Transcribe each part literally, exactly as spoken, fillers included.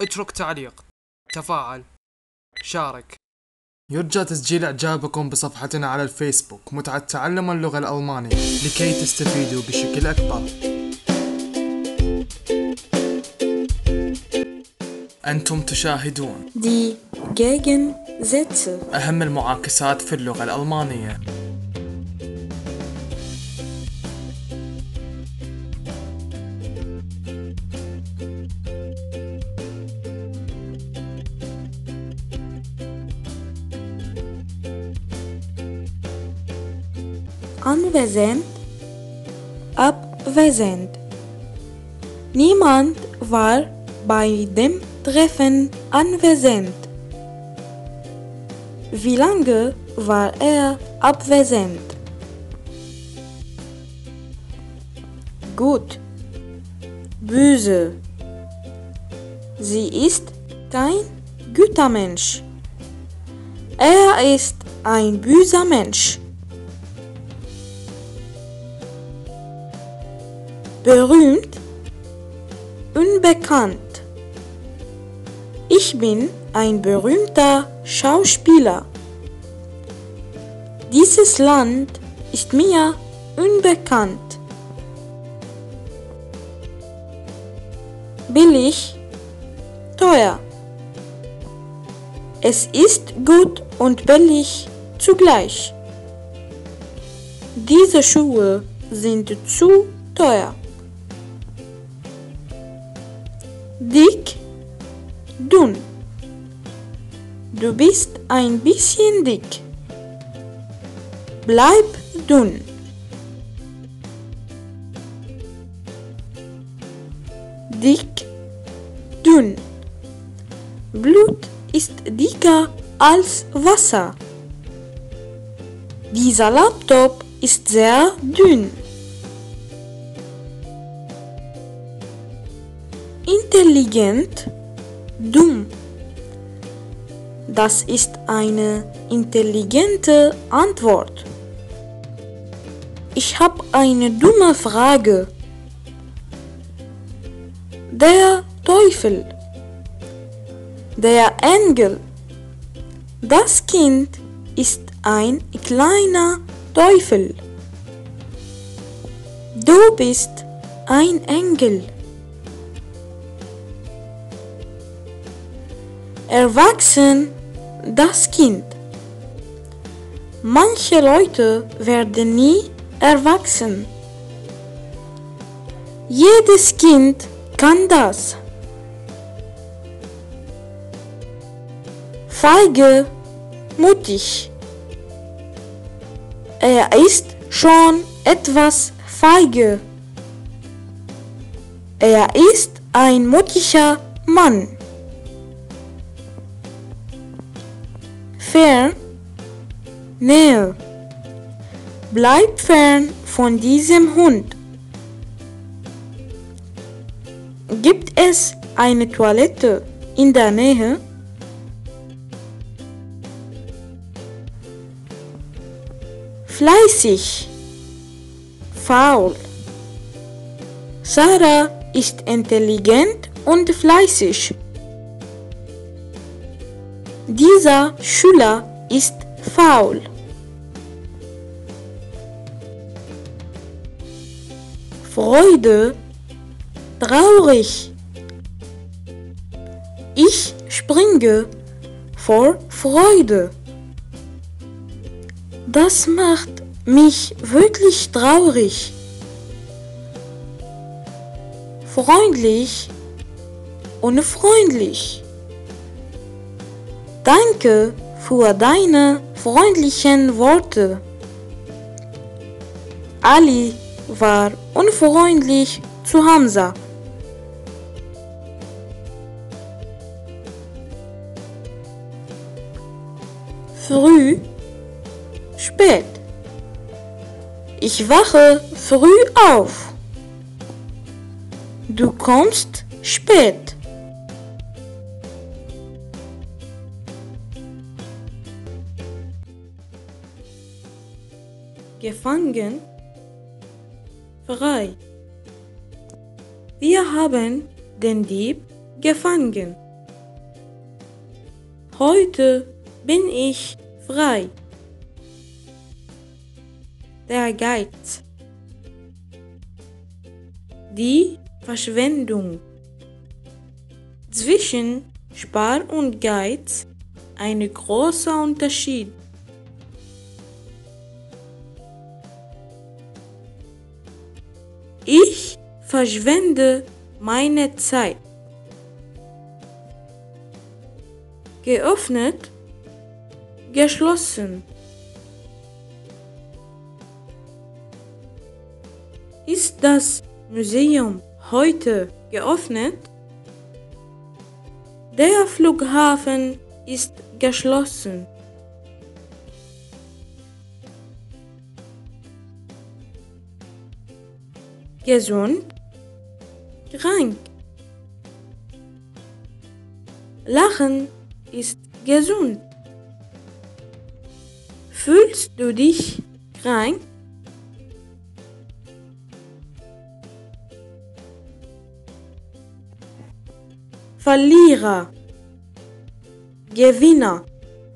اترك تعليق، تفاعل، شارك. يرجى تسجيل إعجابكم بصفحتنا على الفيسبوك متعة تعلم اللغة الألمانية لكي تستفيدوا بشكل أكبر. أنتم تشاهدون Die Gegensätze. أهم المعاكسات في اللغة الألمانية. Anwesend, abwesend. Niemand war bei dem Treffen anwesend. Wie lange war er abwesend? Gut, böse. Sie ist kein guter Mensch. Er ist ein böser Mensch. Berühmt, unbekannt. Ich bin ein berühmter Schauspieler. Dieses Land ist mir unbekannt. Billig, teuer. Es ist gut und billig zugleich. Diese Schuhe sind zu teuer. Dick, dünn. Du bist ein bisschen dick. Bleib dünn. Dick, dünn. Blut ist dicker als Wasser. Dieser Laptop ist sehr dünn. Intelligent, dumm. Das ist eine intelligente Antwort. Ich habe eine dumme Frage. Der Teufel. Der Engel. Das Kind ist ein kleiner Teufel. Du bist ein Engel. Erwachsen, das Kind. Manche Leute werden nie erwachsen. Jedes Kind kann das. Feige, mutig. Er ist schon etwas feige. Er ist ein mutiger Mann. Fern, Nähe. Bleib fern von diesem Hund. Gibt es eine Toilette in der Nähe? Fleißig, faul. Sarah ist intelligent und fleißig. Dieser Schüler ist faul. Freude, traurig. Ich springe vor Freude. Das macht mich wirklich traurig. Freundlich, unfreundlich. Danke für deine freundlichen Worte. Ali war unfreundlich zu Hamza. Früh, spät. Ich wache früh auf. Du kommst spät. Gefangen, frei. Wir haben den Dieb gefangen. Heute bin ich frei. Der Geiz. Die Verschwendung. Zwischen Spar und Geiz ein großer Unterschied. Ich verschwende meine Zeit. Geöffnet, geschlossen. Ist das Museum heute geöffnet? Der Flughafen ist geschlossen. Gesund, krank. Lachen ist gesund. Fühlst du dich krank? Verlierer, Gewinner.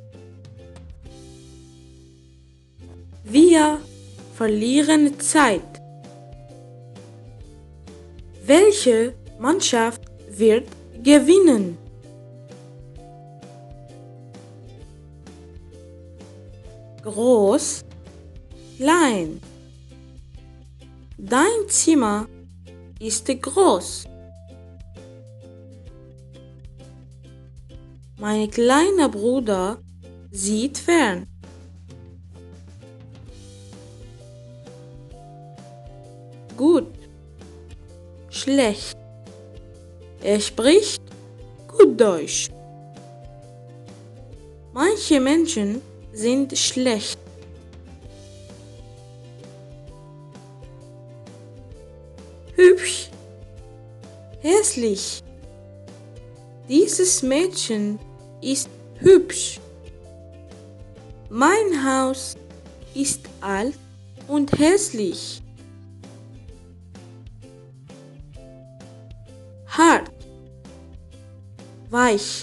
Wir verlieren Zeit. Welche Mannschaft wird gewinnen? Groß, klein. Dein Zimmer ist groß. Mein kleiner Bruder sieht fern. Gut, schlecht. Er spricht gut Deutsch. Manche Menschen sind schlecht. Hübsch, hässlich. Dieses Mädchen ist hübsch. Mein Haus ist alt und hässlich. Hart, weich.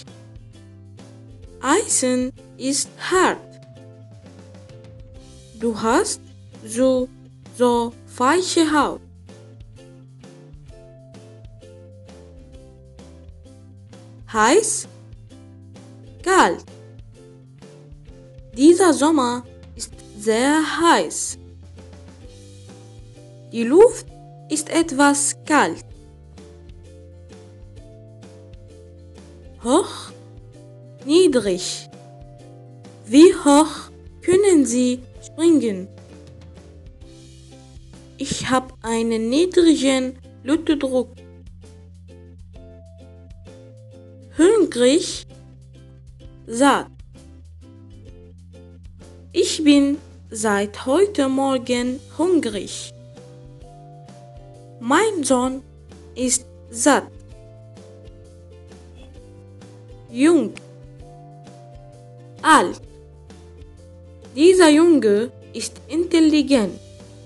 Eisen ist hart. Du hast so, so weiche Haut. Heiß, kalt. Dieser Sommer ist sehr heiß. Die Luft ist etwas kalt. Hoch, niedrig. Wie hoch können Sie springen? Ich habe einen niedrigen Blutdruck. Hungrig, satt. Ich bin seit heute Morgen hungrig. Mein Sohn ist satt. Jung, alt. Dieser Junge ist intelligent.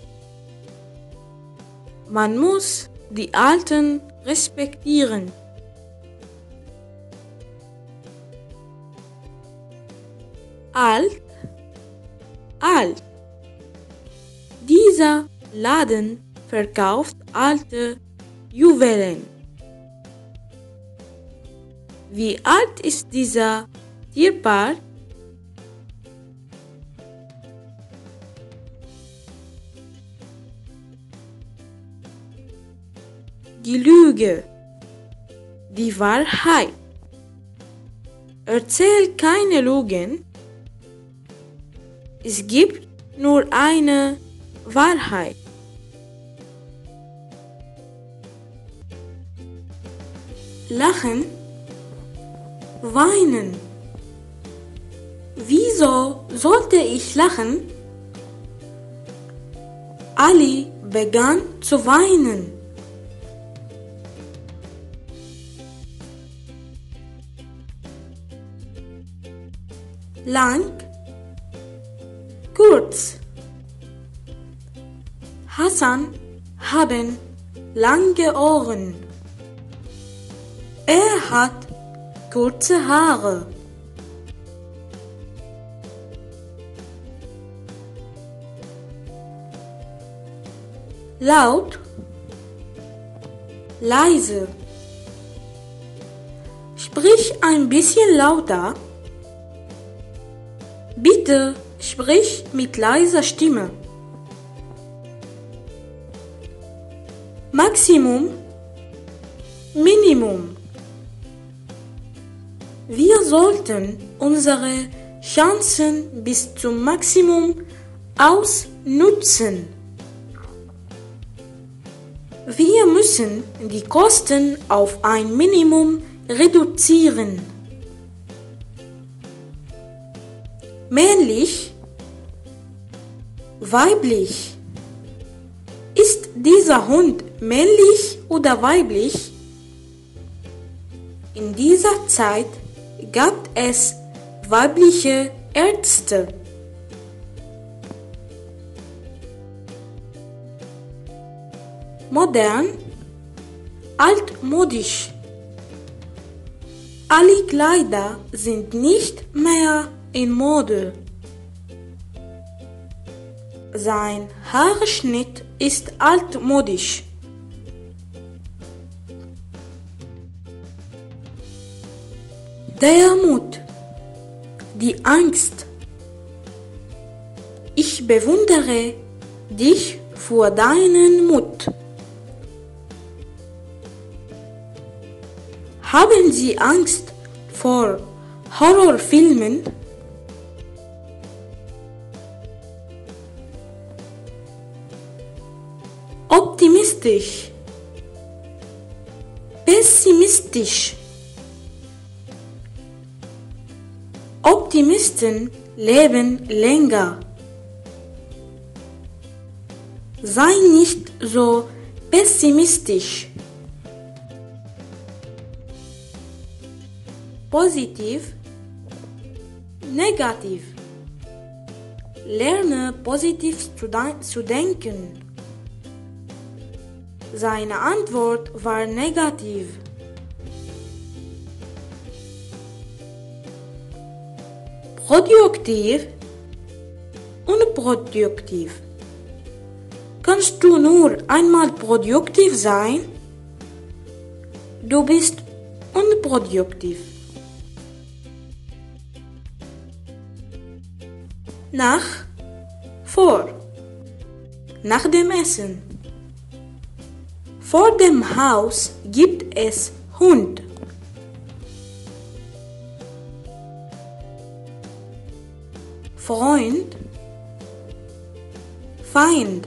Man muss die Alten respektieren. Alt, alt. Dieser Laden verkauft alte Juwelen. Wie alt ist dieser Tierpark? Die Lüge, die Wahrheit. Erzähl keine Lügen. Es gibt nur eine Wahrheit. Lachen, weinen. Wieso sollte ich lachen? Ali begann zu weinen. Lang, kurz. Hassan haben lange Ohren. Er hat kurze Haare. laut, leise. Sprich ein bisschen lauter. Bitte sprich mit leiser Stimme. Maximum, Minimum. Wir sollten unsere Chancen bis zum Maximum ausnutzen. Wir müssen die Kosten auf ein Minimum reduzieren. Männlich, weiblich. Ist dieser Hund männlich oder weiblich? In dieser Zeit gab es weibliche Ärzte. Modern, altmodisch. Alle Kleider sind nicht mehr in Mode. Sein Haarschnitt ist altmodisch. Der Mut, die Angst. Ich bewundere dich für deinen Mut. Haben Sie Angst vor Horrorfilmen? Optimistisch, pessimistisch. Optimisten leben länger. Sei nicht so pessimistisch. Positiv, negativ. Lerne positiv zu, de- zu denken. Seine Antwort war negativ. Produktiv, unproduktiv. Kannst du nur einmal produktiv sein? Du bist unproduktiv. Nach, vor, nach dem Essen. Vor dem Haus gibt es Hund. Freund, Feind.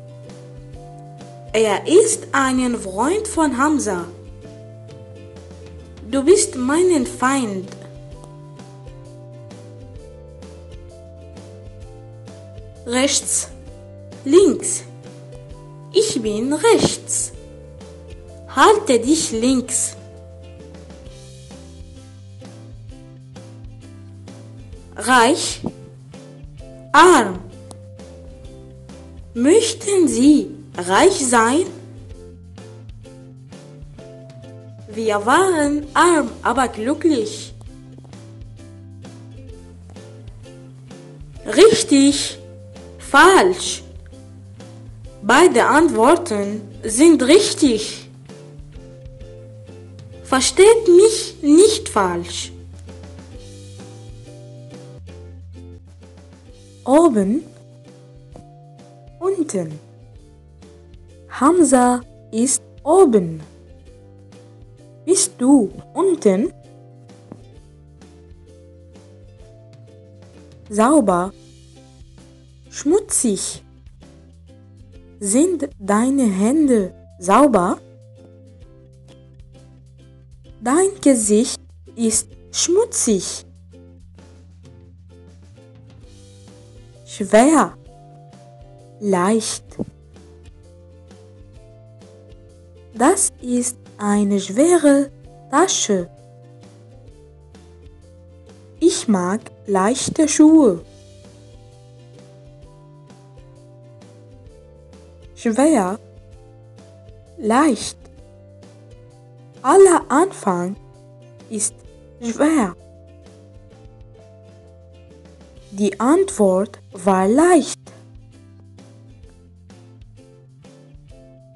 Er ist ein Freund von Hamza. Du bist mein Feind. Rechts, links. Ich bin rechts. Halte dich links. Reich, arm. Möchten Sie reich sein? Wir waren arm, aber glücklich. Richtig, falsch. Beide Antworten sind richtig. Versteht mich nicht falsch. Oben, unten. Hamza ist oben. Bist du unten? Sauber, schmutzig. Sind deine Hände sauber? Dein Gesicht ist schmutzig. Schwer, leicht. Das ist eine schwere Tasche. Ich mag leichte Schuhe. Schwer, leicht. Aller Anfang ist schwer. Die Antwort war leicht.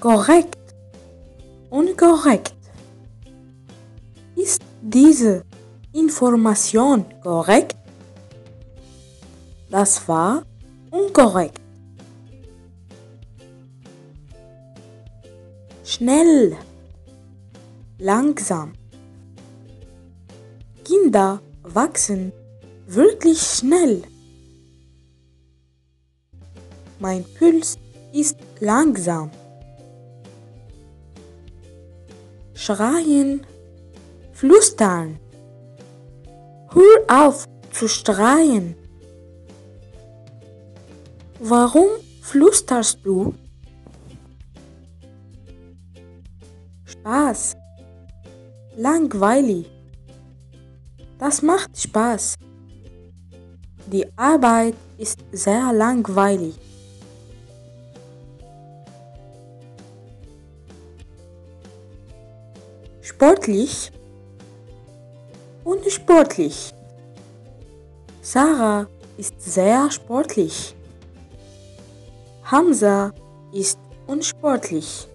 korrekt, unkorrekt. Ist diese Information korrekt? Das war unkorrekt. Schnell, langsam. Kinder wachsen wirklich schnell. Mein Puls ist langsam. Schreien, flüstern. Hör auf zu schreien. Warum flüsterst du? Spaß. Langweilig. Das macht Spaß. Die Arbeit ist sehr langweilig. Sportlich, unsportlich. Sarah ist sehr sportlich. Hamza ist unsportlich.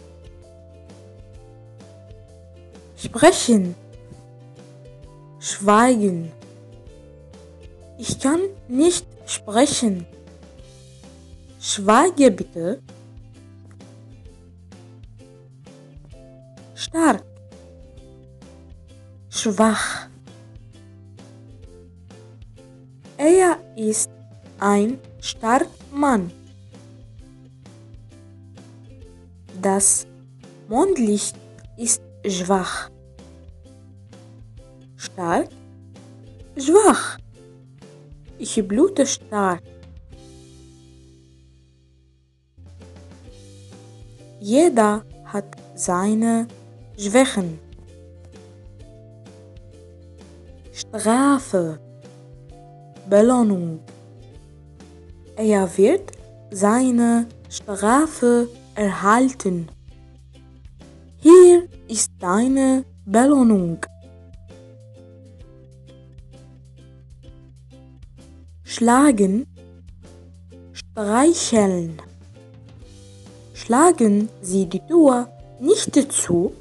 Sprechen, schweigen. Ich kann nicht sprechen. Schweige bitte. Stark, schwach. Er ist ein starker Mann. Das Mondlicht ist schwach. Stark, schwach. Ich blute stark. Jeder hat seine Schwächen. Strafe, Belohnung. Er wird seine Strafe erhalten. Hier ist deine Belohnung. Schlagen, streicheln. Schlagen Sie die Tür nicht zu?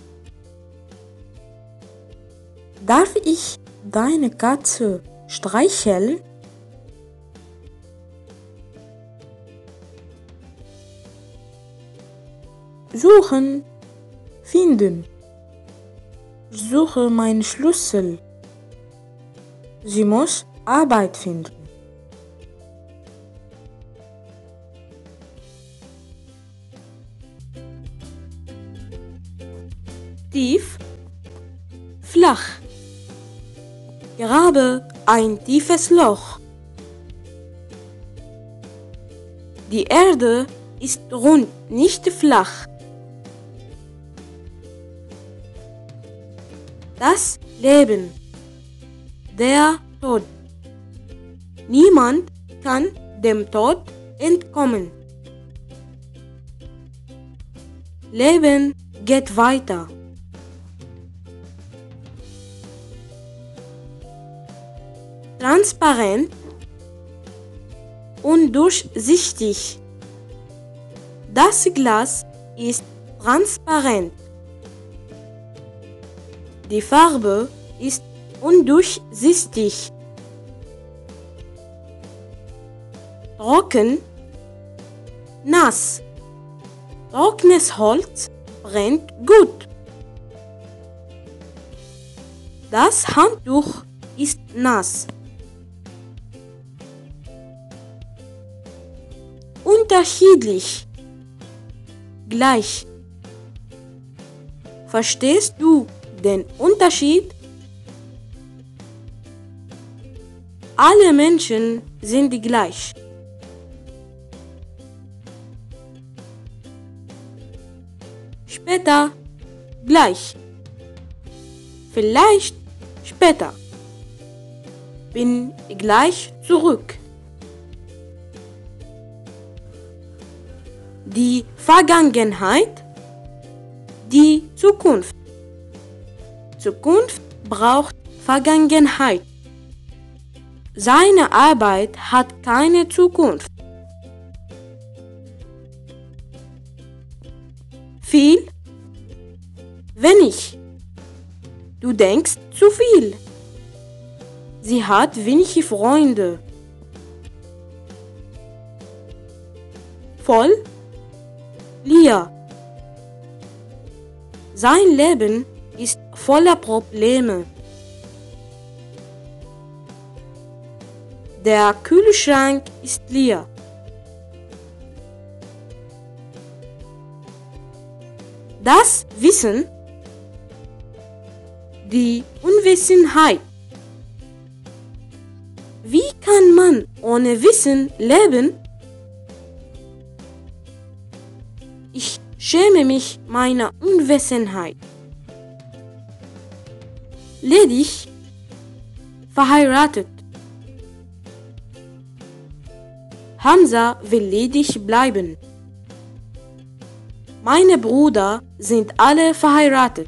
Darf ich deine Katze streicheln? Suchen, finden. Ich suche meinen Schlüssel. Sie muss Arbeit finden. Tief, flach. Grabe ein tiefes Loch. Die Erde ist rund, nicht flach. Das Leben, der Tod. Niemand kann dem Tod entkommen. Leben geht weiter. Transparent und durchsichtig. Das Glas ist transparent. Die Farbe ist undurchsichtig. Trocken, nass. Trockenes Holz brennt gut. Das Handtuch ist nass. Unterschiedlich, gleich. Verstehst du den Unterschied? Alle Menschen sind gleich. Später, gleich. Vielleicht später. Bin gleich zurück. Die Vergangenheit, die Zukunft. Zukunft braucht Vergangenheit. Seine Arbeit hat keine Zukunft. viel? Wenig. Du denkst zu viel. Sie hat wenige Freunde. Voll? Leer. Sein Leben ist voller Probleme. Der Kühlschrank ist leer. Das Wissen, die Unwissenheit. Wie kann man ohne Wissen leben? Ich schäme mich meiner Unwissenheit. Ledig, verheiratet. Hamza will ledig bleiben. Meine Brüder sind alle verheiratet.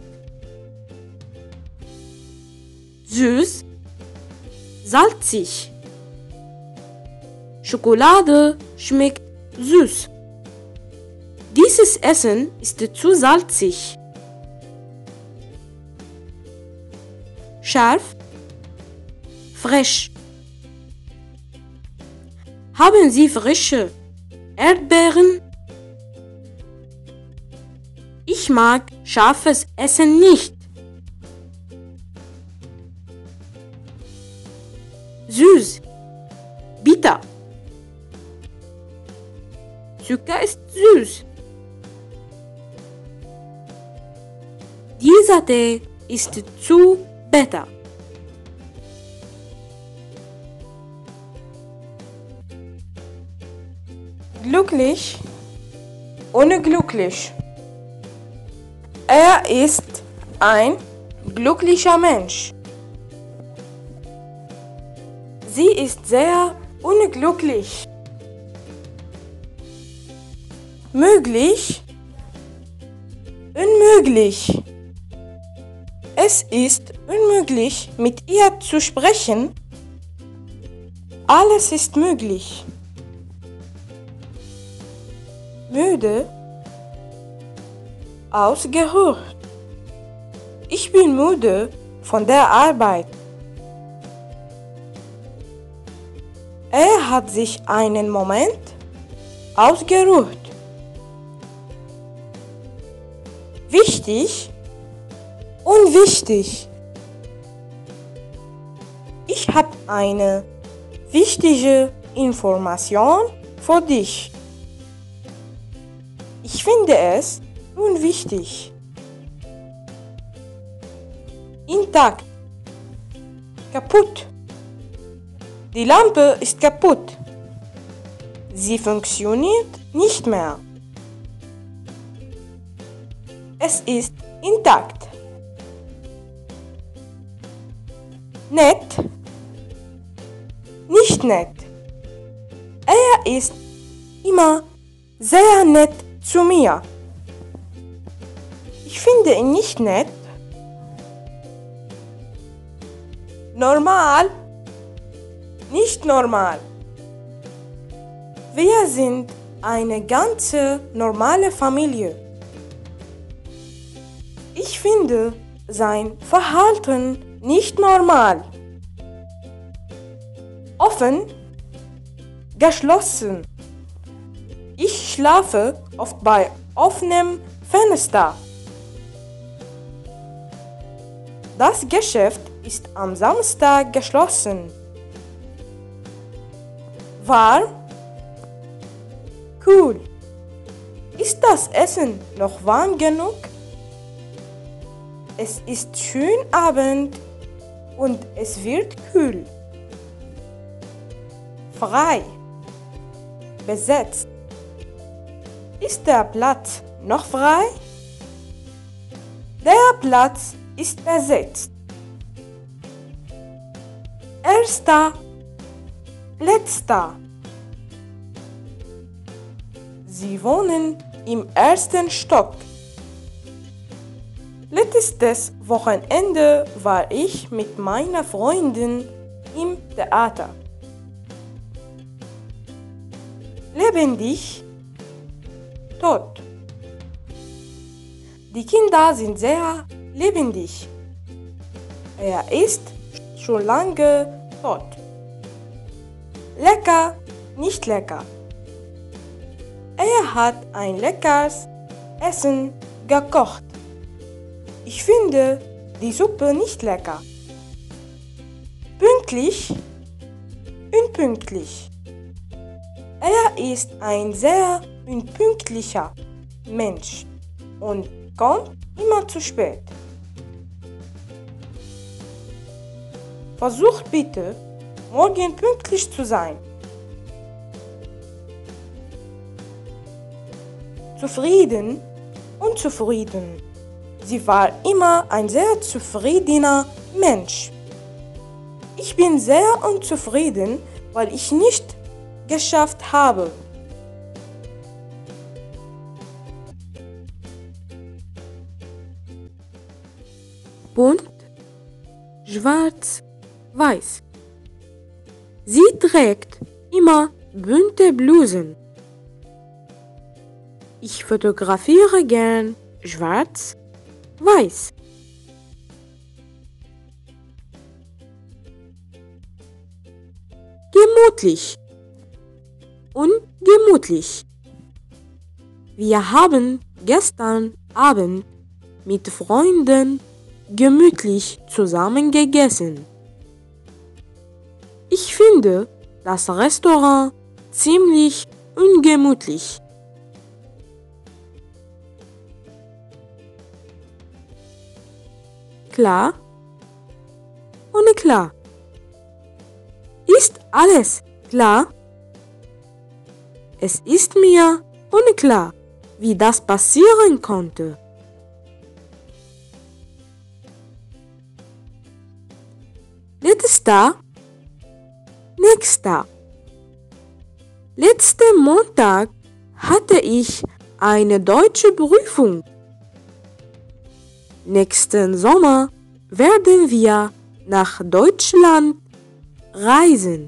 Süß, salzig. Schokolade schmeckt süß. Dieses Essen ist zu salzig. Scharf, frisch. Haben Sie frische Erdbeeren? Ich mag scharfes Essen nicht. Süß, bitter. Zucker ist süß. Dieser Tee ist zu bitter. Glücklich, unglücklich. Er ist ein glücklicher Mensch. Sie ist sehr unglücklich. Möglich, unmöglich. Es ist unmöglich, mit ihr zu sprechen. Alles ist möglich. Müde, ausgeruht. Ich bin müde von der Arbeit. Er hat sich einen Moment ausgeruht. Wichtig, unwichtig. Ich habe eine wichtige Information für dich. Ich finde es unwichtig. Intakt. Kaputt. Die Lampe ist kaputt. Sie funktioniert nicht mehr. Es ist intakt. Nett. Nicht nett. Er ist immer sehr nett zu mir. Ich finde ihn nicht nett. Normal. Nicht normal. Wir sind eine ganze normale Familie. Ich finde sein Verhalten nicht normal. Offen, geschlossen. Ich schlafe oft bei offenem Fenster. Das Geschäft ist am Samstag geschlossen. Warm? Cool. Ist das Essen noch warm genug? Es ist schön Abend und es wird kühl. Frei. Besetzt. Ist der Platz noch frei? Der Platz ist besetzt. Erster, letzter. Sie wohnen im ersten Stock. Letztes Wochenende war ich mit meiner Freundin im Theater. Lebendig, tot. Die Kinder sind sehr lebendig. Er ist schon lange tot. Lecker, nicht lecker. Er hat ein leckeres Essen gekocht. Ich finde die Suppe nicht lecker. Pünktlich, unpünktlich. Er ist ein sehr unpünktlicher Mensch und kommt immer zu spät. Versucht bitte, morgen pünktlich zu sein. Zufrieden, unzufrieden. Sie war immer ein sehr zufriedener Mensch. Ich bin sehr unzufrieden, weil ich nicht geschafft habe. Bunt, schwarz, weiß. Sie trägt immer bunte Blusen. Ich fotografiere gern schwarz, weiß. Gemütlich, ungemütlich. Wir haben gestern Abend mit Freunden gemütlich zusammen gegessen. Ich finde das Restaurant ziemlich ungemütlich. Klar, ohne klar. Ist alles klar? Es ist mir unklar, wie das passieren konnte. Letzter, nächster. Letzten Montag hatte ich eine deutsche Prüfung. Nächsten Sommer werden wir nach Deutschland reisen.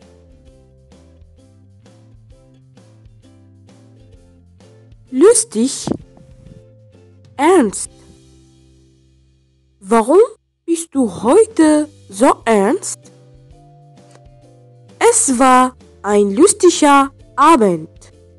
Lustig, ernst. Warum bist du heute so ernst? Es war ein lustiger Abend.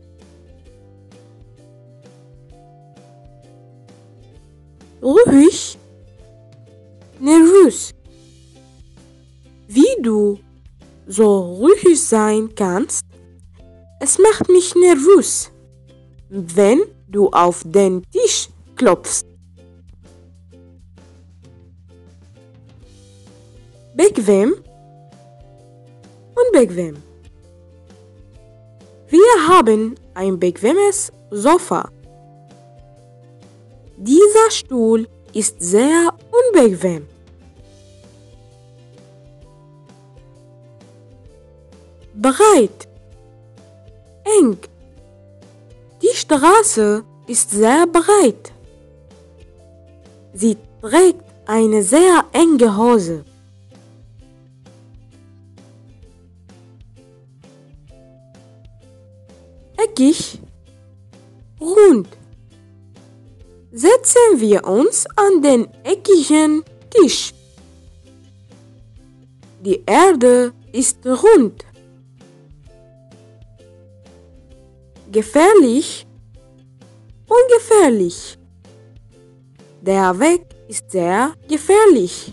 Ruhig, nervös. Wie du so ruhig sein kannst, es macht mich nervös, wenn du auf den Tisch klopfst. Bequem, unbequem. Wir haben ein bequemes Sofa. Dieser Stuhl ist sehr unbequem. Breit, eng. Die Straße ist sehr breit. Sie trägt eine sehr enge Hose. Eckig, rund. Setzen wir uns an den eckigen Tisch. Die Erde ist rund. Gefährlich, ungefährlich. Der Weg ist sehr gefährlich.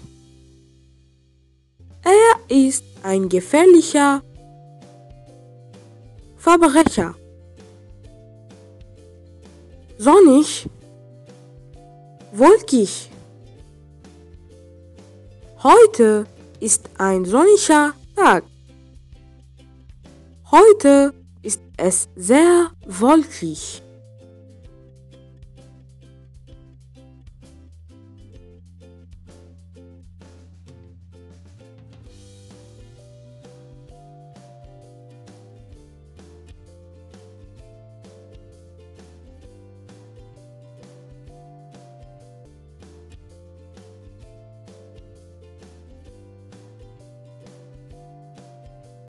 Er ist ein gefährlicher Verbrecher. Sonnig, wolkig. Heute ist ein sonniger Tag. Heute ist es sehr wolkig.